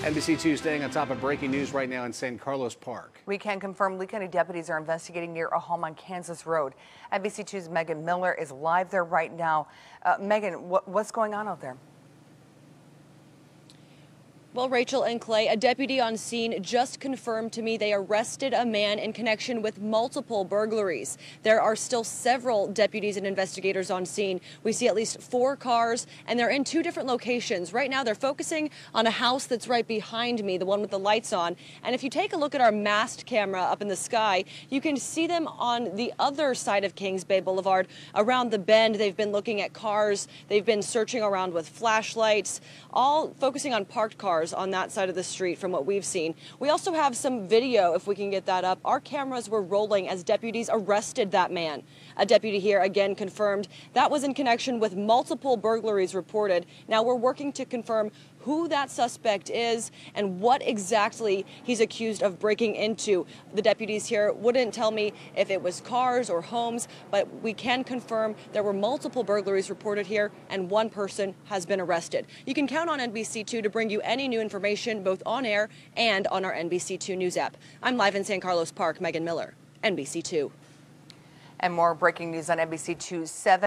NBC2 staying on top of breaking news right now in San Carlos Park. We can confirm Lee County deputies are investigating near a home on Kansas Road. NBC2's Megan Miller is live there right now. Megan, what's going on out there? Well, Rachel and Clay, a deputy on scene just confirmed to me they arrested a man in connection with multiple burglaries. There are still several deputies and investigators on scene. We see at least 4 cars, and they're in 2 different locations. Right now, they're focusing on a house that's right behind me, the one with the lights on. And if you take a look at our mast camera up in the sky, you can see them on the other side of Kings Bay Boulevard. Around the bend, they've been looking at cars. They've been searching around with flashlights, all focusing on parked cars on that side of the street from what we've seen. We also have some video, if we can get that up. Our cameras were rolling as deputies arrested that man. A deputy here again confirmed that was in connection with multiple burglaries reported. Now we're working to confirm who that suspect is and what exactly he's accused of breaking into. The deputies here wouldn't tell me if it was cars or homes, but we can confirm there were multiple burglaries reported here and 1 person has been arrested. You can count on NBC2 to bring you any new information both on air and on our NBC2 News app. I'm live in San Carlos Park, Megan Miller, NBC2. And more breaking news on NBC2 7.